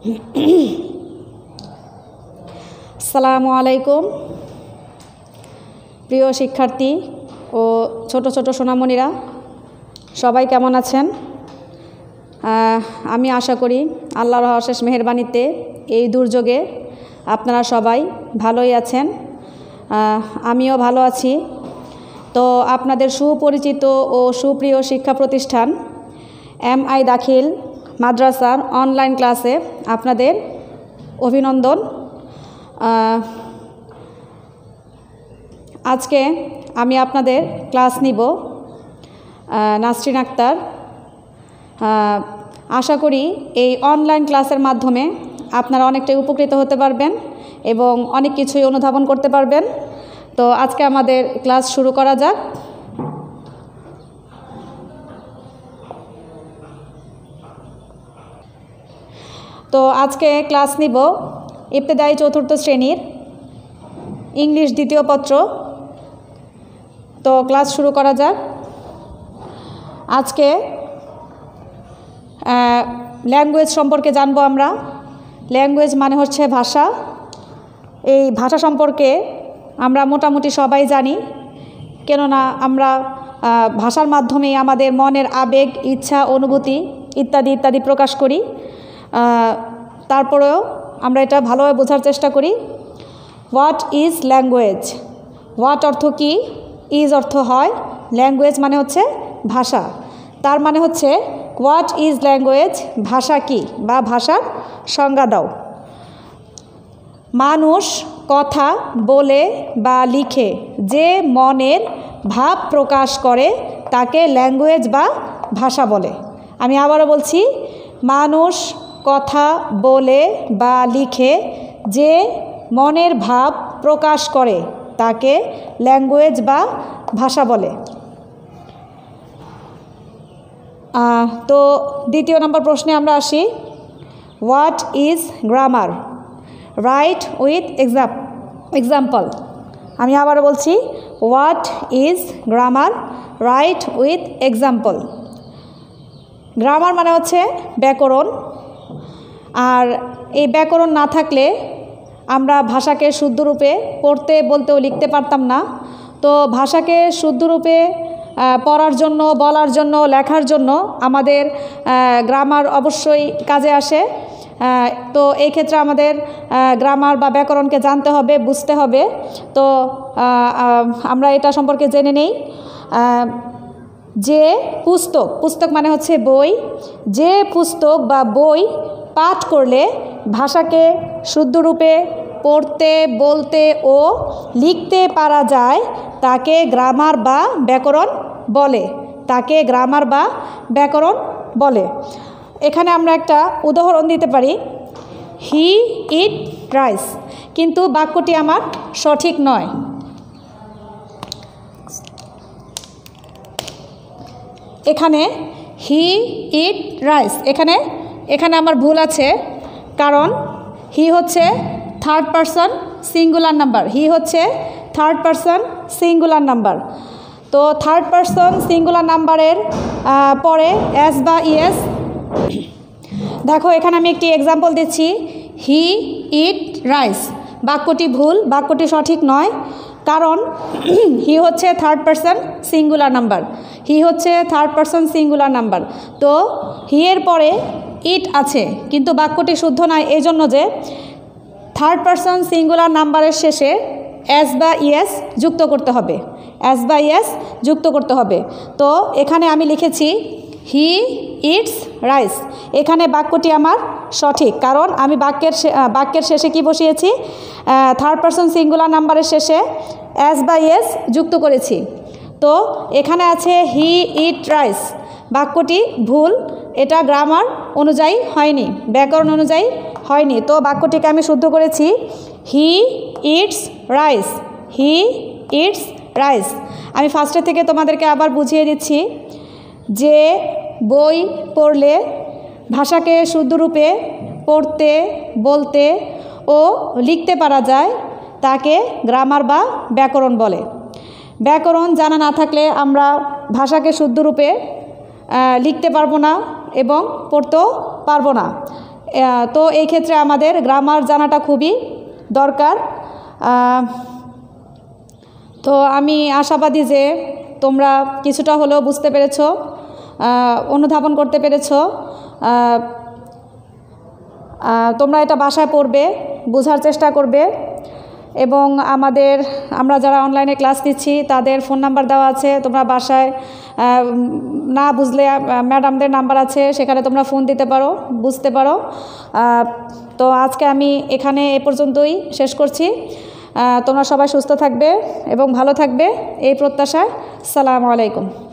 আসসালামু আলাইকুম প্রিয় শিক্ষার্থী ও ছোট ছোট সোনামণিরা, সবাই কেমন আছেন? আমি আশা করি আল্লাহর অশেষ মেহেরবানিতে এই দুর্যোগে আপনারা সবাই ভালোই আছেন। আমিও ভালো আছি। তো আপনাদের সুপরিচিত ও সুপ্রিয় শিক্ষা প্রতিষ্ঠান MI দাখিল মাদ্রাসার অনলাইন ক্লাসে আপনাদের অভিনন্দন। আজকে আমি আপনাদের ক্লাস নিব নাসরিন আক্তার। আশা করি এই অনলাইন ক্লাসের মাধ্যমে আপনারা অনেকটাই উপকৃত হতে পারবেন এবং অনেক কিছুই অনুধাবন করতে পারবেন। তো আজকে আমাদের ক্লাস শুরু করা যাক। তো আজকে ক্লাস নিব ইবতেদায়ী চতুর্থ শ্রেণীর ইংলিশ দ্বিতীয় পত্র। তো ক্লাস শুরু করা যাক। আজকে ল্যাঙ্গুয়েজ সম্পর্কে জানবো আমরা। ল্যাঙ্গুয়েজ মানে হচ্ছে ভাষা। এই ভাষা সম্পর্কে আমরা মোটামুটি সবাই জানি, কেননা আমরা ভাষার মাধ্যমেই আমাদের মনের আবেগ, ইচ্ছা, অনুভূতি ইত্যাদি ইত্যাদি প্রকাশ করি। তারপরেও আমরা এটা ভালোভাবে বোঝার চেষ্টা করি। What is language? হোয়াট অর্থ কি, ইজ অর্থ হয়, ল্যাঙ্গুয়েজ মানে হচ্ছে ভাষা। তার মানে হচ্ছে হোয়াট ইজ ল্যাঙ্গুয়েজ, ভাষা কি বা ভাষার সংজ্ঞা দাও। মানুষ কথা বলে বা লিখে যে মনের ভাব প্রকাশ করে তাকে ল্যাঙ্গুয়েজ বা ভাষা বলে। আমি আবারও বলছি, মানুষ কথা বলে বা লিখে যে মনের ভাব প্রকাশ করে তাকে ল্যাঙ্গুয়েজ বা ভাষা বলে। তো দ্বিতীয় নম্বর প্রশ্নে আমরা আসি। What is grammar? Write with example. আমি আবারও বলছি, what is grammar? Write with example. Grammar মানে হচ্ছে ব্যাকরণ। আর এই ব্যাকরণ না থাকলে আমরা ভাষাকে শুদ্ধরূপে পড়তে, বলতেও, লিখতে পারতাম না। তো ভাষাকে শুদ্ধরূপে পড়ার জন্য, বলার জন্য, লেখার জন্য আমাদের গ্রামার অবশ্যই কাজে আসে। তো এই ক্ষেত্রে আমাদের গ্রামার বা ব্যাকরণকে জানতে হবে, বুঝতে হবে। তো আমরা এটা সম্পর্কে জেনে নেই। যে পুস্তক মানে হচ্ছে বই। যে পুস্তক বা বই পাঠ করলে ভাষাকে শুদ্ধরূপে পড়তে, বলতে ও লিখতে পারা যায় তাকে গ্রামার বা ব্যাকরণ বলে। তাকে গ্রামার বা ব্যাকরণ বলে। এখানে আমরা একটা উদাহরণ দিতে পারি, হি ইট রাইস, কিন্তু বাক্যটি আমার সঠিক নয়। এখানে হি ইট রাইস, এখানে আমার ভুল আছে, কারণ হি হচ্ছে third person singular number. He হচ্ছে থার্ড পারসন সিঙ্গুলার নাম্বার। তো থার্ড পারসন সিঙ্গুলার নাম্বারের পরে এস বা ইএস। দেখো এখানে আমি একটি এক্সাম্পল দিচ্ছি, হি ইট রাইস। বাক্যটি ভুল, বাক্যটি সঠিক নয়, কারণ হি হচ্ছে third person singular number. He হচ্ছে থার্ড পারসন সিঙ্গুলার নাম্বার। তো হি এর পরে ইট আছে, কিন্তু বাক্যটি শুদ্ধ নয়, এই জন্য যে থার্ড পারসন সিঙ্গুলার নাম্বারের শেষে এস বা ইএস যুক্ত করতে হবে। এস বা ইএস যুক্ত করতে হবে। তো এখানে আমি লিখেছি হি ইটস রাইস। এখানে বাক্যটি আমার সঠিক, কারণ আমি বাক্যের শেষে কি বসিয়েছি? থার্ড পারসন সিঙ্গুলার নাম্বারের শেষে এস বা ইএস যুক্ত করেছি। তো এখানে আছে হি ইট রাইস, বাক্যটি ভুল, এটা গ্রামার অনুযায়ী হয়নি, ব্যাকরণ অনুযায়ী হয়নি। তো বাক্যটিকে আমি শুদ্ধ করেছি, he eats rice. He eats rice. আমি ফার্স্টে থেকে তোমাদেরকে আবার বুঝিয়ে দিচ্ছি, যে বই পড়লে ভাষাকে শুদ্ধরূপে পড়তে, বলতে ও লিখতে পারা যায় তাকে গ্রামার বা ব্যাকরণ বলে। ব্যাকরণ জানা না থাকলে আমরা ভাষাকে শুদ্ধরূপে লিখতে পারবো না এবং পড়তেও পারবো না। তো এই ক্ষেত্রে আমাদের গ্রামার জানাটা খুবই দরকার। তো আমি আশাবাদী যে তোমরা কিছুটা হলেও বুঝতে পেরেছো, অনুধাবন করতে পেরেছো। তোমরা এটা বাসায় পড়বে, বোঝার চেষ্টা করবে, এবং আমরা যারা অনলাইনে ক্লাস দিচ্ছি তাদের ফোন নাম্বার দেওয়া আছে। তোমরা বাসায় না বুঝলে ম্যাডামদের নাম্বার আছে, সেখানে তোমরা ফোন দিতে পারো, বুঝতে পারো। তো আজকে আমি এখানে এ পর্যন্তই শেষ করছি। তোমরা সবাই সুস্থ থাকবে এবং ভালো থাকবে এই প্রত্যাশায়। আসসালামু আলাইকুম।